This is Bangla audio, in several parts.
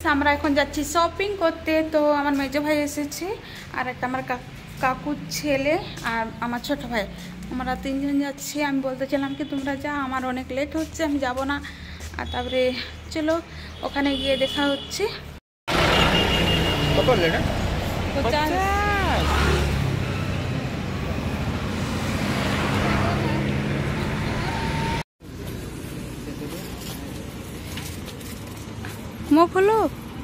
আমরা এখন যাচ্ছি শপিং করতে। তো আমার মেজো ভাই এসেছে আর একটা আমার কাকুর ছেলে আর আমার ছোট ভাই, আমরা তিনজন যাচ্ছি। আমি বলতেছিলাম কি তোমরা যা, আমার অনেক লেট হচ্ছে, আমি যাব না। আর তারপরে চলো ওখানে গিয়ে দেখা হচ্ছে। मुँह खोलो।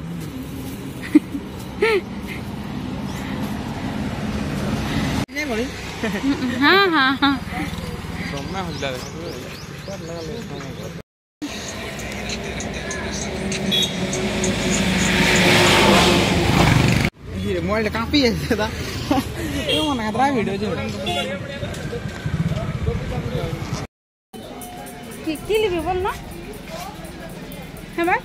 हाँ हाँ हाँ मोबाइल काफी है दादा ये मना कर रहा है वीडियो जो কি লিবি বল না। হ্যাঁ ভাই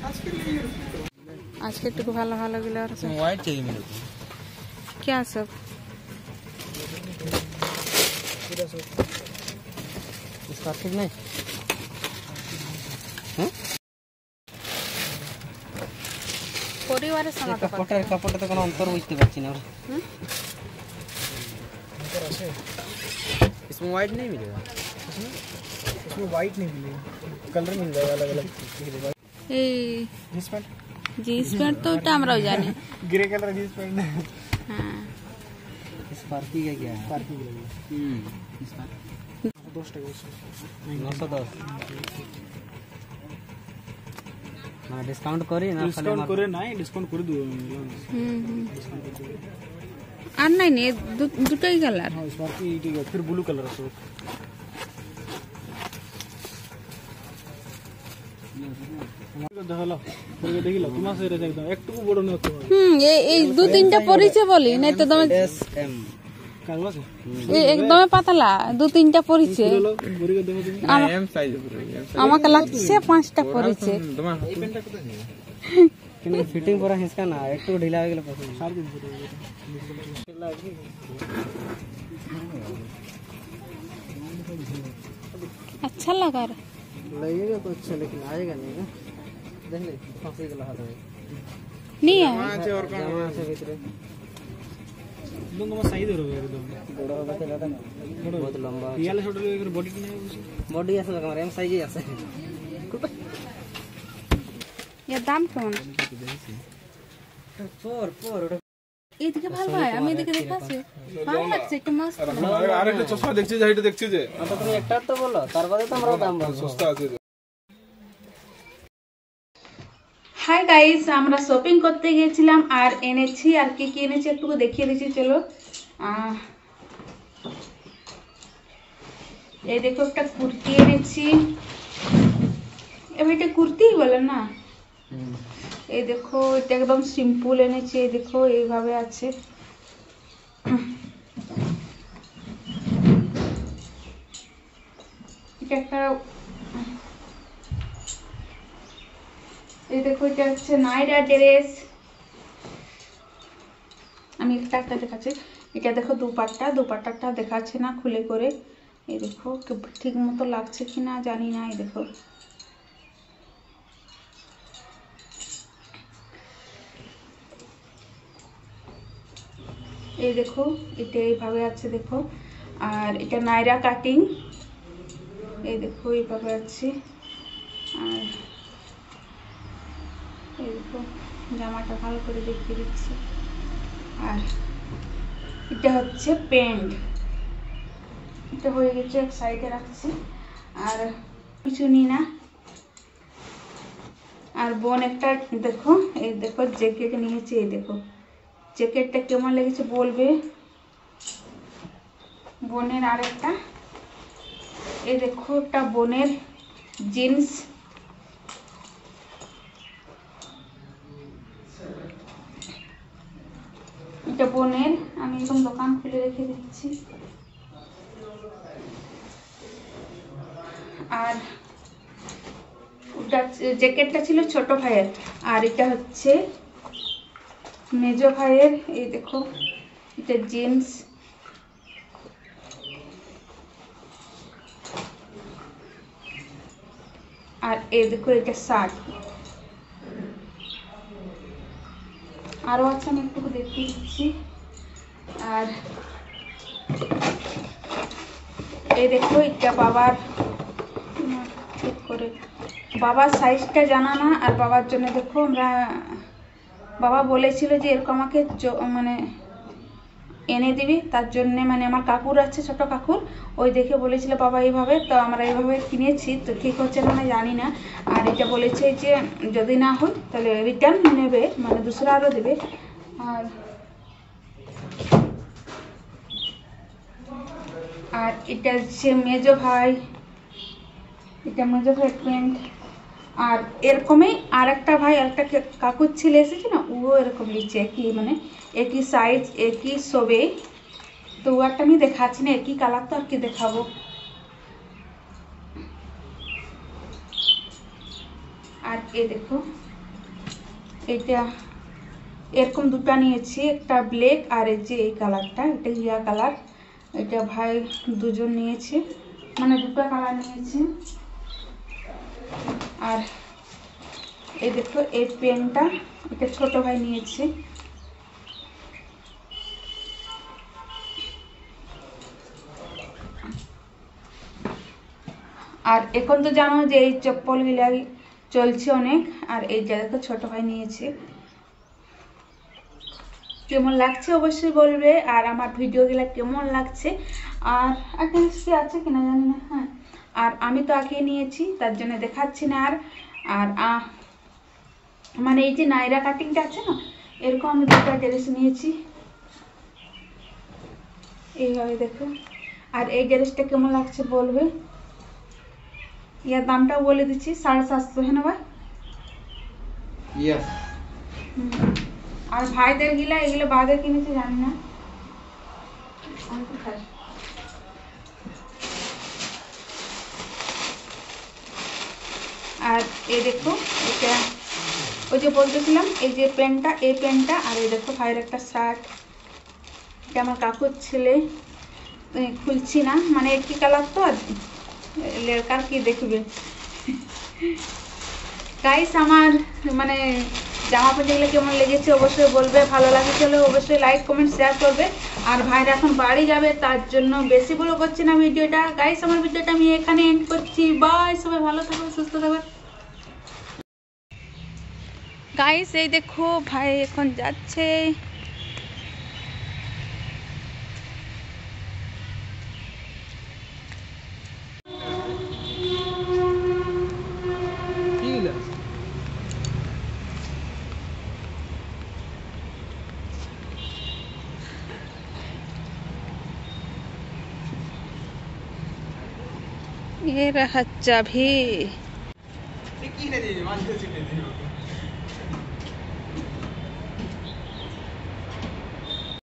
আজকে একটু ভালো ভালো গুলো আর मोबाइल चाहिए मेरे को क्या सब इसका ठीक नहीं পরিবারের সাথে কাপড়টা তো কোনো অন্তর বুঝতে পারছি না अंतर আছে इसमें वाइट नहीं मिलेगा इसमें वाइट नहीं मिलेगा कलर मिल जाएगा अलग अलग এই जींस पैंट तो ওটা আমরাও জানি ग्रे कलर जींस पैंट হ্যাঁ स्पार्की का क्या है स्पार्की का इसका 10 টাকা 910 না ডিসকাউন্ট করে না ডিসকাউন্ট করে নাই ডিসকাউন্ট করে দিও ডিসকাউন্ট করে দিও আর নাই নে দুটোই কালার हां स्पार्की ठीक है फिर ब्लू कलर আছে দেখালো দেখিলো তোমার সাথে একদম একটু বড় না হতো এই দু তিনটা পরিচয় বলি নাই তো তুমি এম কালো আছে একদম পাতলা দু তিনটা পরিচয় গরিকে দেখো তুমি এম সাইজ আমাকে লাগছে পাঁচটা পরিচয় তোমার এই পেনটা কোথায় নিয়ে কিন্তু ফিটিং পুরা হিসকা না একটু ঢিলা হয়ে গেলে পছন্দ 3.5 अच्छा लगा रहा लगेगा तो अच्छा लेकिन आएगा नहीं ना देख ले फांसी गला हाथ में नहीं है और कौन से भीतर दोनों में सही दे रहे एकदम बड़ा होगा तो ज्यादा बहुत लंबा ये वाला छोटा लेकर बॉडी की नहीं बॉडी ऐसा लगा एम साइज ही ऐसे ये दाम কেমন फोर এইদিকে ভালো ভাই আমি এদিকে দেখাছি ভালো লাগছে একটু মস্ত আরেকটা চশমা দেখছি যে এটা দেখছি যে আচ্ছা তুমি একটা তো বলো তারপরে তো আমরা দাম বলবো সস্তা আছে হাই গাইস আমরা শপিং করতে গিয়েছিলাম আর এনেছি আর কি কি এনেছি একটু দেখিয়ে দিচ্ছি চলো এই দেখো একটা কুর্তি এনেছি এটা কুর্তি বলে না এই দেখো এটা একদম সিম্পল এনেছি এই দেখো এইভাবে আছে এটা একটা এই দেখো এটা হচ্ছে নাইরা ড্রেস আমি একটা দেখাচ্ছি এটা দেখো দুপাট্টাটা দেখাচ্ছে না খুলে করে এই দেখো ঠিক মতো লাগছে কিনা জানি না এই দেখো এই দেখো এটা এইভাবে আছে দেখো আর এটা নাইরা কাটিং এই দেখো এইভাবে আছে আর এই দেখো জামাটা ভালো করে দেখিয়ে দিচ্ছি আর এটা হচ্ছে প্যান্ট এটা হয়ে গেছে এক সাইডে রাখছি আর কিছু নি না আর বোন একটা দেখো এই দেখো জ্যাকেট নিয়েছে এই দেখো জ্যাকেটটা কেমন লেগেছে বলবে বোনের আরেকটা এই দেখো একটা বোনের জিন্স এটা বোনের আমি একদম দোকান খুলে রেখে দিচ্ছি আর ওটা জ্যাকেটটা ছিল ছোট ভাইয়ের আর এটা হচ্ছে মেজো ভাইয়ের এই দেখো এটা জিন্স আর এই দেখো এটা শার্ট আরও আছে, আমি একটু দেখিয়ে দিচ্ছি। আর এই দেখো, এটা বাবার ঠিক করে বাবার সাইজটা জানা না। আর বাবার জন্য দেখো, আমরা বাবা বলেছিল যে এরকম আমাকে মানে এনে দিবি, তার জন্য মানে আমার কাকুর আছে, ছোট কাকুর, ওই দেখে বলেছিল বাবা এইভাবে, তো আমরা এইভাবে কিনেছি। তো ঠিক হচ্ছে না জানি না। আর এটা বলেছে যে যদি না হয় তাহলে রিটার্ন নেবে, মানে দুসরা আরও দেবে। আর এটা হচ্ছে মেজো ভাই, এটা মেজো ভাই প্যান্ট। আর এরকমই আর একটা ভাই, আরেকটা কাকুর ছেলে এসেছে না, ও এরকম নিচ্ছে, একই মানে একই সাইজ, একই সবে। তো ও একটা আমি দেখাচ্ছি না, একই কালার, তো আর কি দেখাবো। আর এ দেখো, এটা এরকম দুটো নিয়েছি, একটা ব্ল্যাক আর এই যে এই কালারটা, এটা ইয়া কালার। এটা ভাই দুজন নিয়েছে, মানে দুটো কালার নিয়েছে। আর এই দেখো, এই পেনটা এটা ছোট ভাই নিয়েছে। আর এখন তো জানো যে এই চপ্পলগুলা চলছে অনেক। আর এই যে দেখো, ছোট ভাই নিয়েছে। কেমন লাগছে অবশ্যই বলবে, আর আমার ভিডিওগুলো কেমন লাগছে। আর একটা কি আছে কিনা জানি না। হ্যাঁ, আর আমি তো আগে নিয়েছি, তার জন্য দেখাচ্ছি না। আর মানে এই যে নাইরা কাটিংটা আছে না, এরকম আমি দুটো ড্রেস নিয়েছি এইভাবে, দেখো। আর এই ড্রেসটা কেমন লাগছে বলবে। ইয়ার দামটাও বলে দিচ্ছি, 750, হ্যাঁ না ভাই? यस। আর ভাইদের গিলা এগুলো বাদে কিনেছে জানি না। আর এই দেখো, এটা ওই যে বলতেছিলাম, এই যে প্যান্টটা, এই প্যান্টটা। আর এই দেখো ভাইয়ের একটা শার্ট, এটা আমার কাকুর ছেলে। খুলছি না, মানে একই কালার তো, আর লেরকার কি দেখবে। গাইস, আমার মানে জামা প্যান্টগুলো কেমন লেগেছে অবশ্যই বলবে, ভালো লাগে চলে অবশ্যই লাইক কমেন্ট শেয়ার করবে। আর ভাইরা এখন বাড়ি যাবে, তার জন্য বেশি বড় করছি না ভিডিওটা। গাইস, আমার ভিডিওটা আমি এখানে এন্ড করছি। বাই, সবাই ভালো থাকবে, সুস্থ থাকবে। গাইস, এই দেখো ভাই এখন যাচ্ছে। ये रहा चाबी।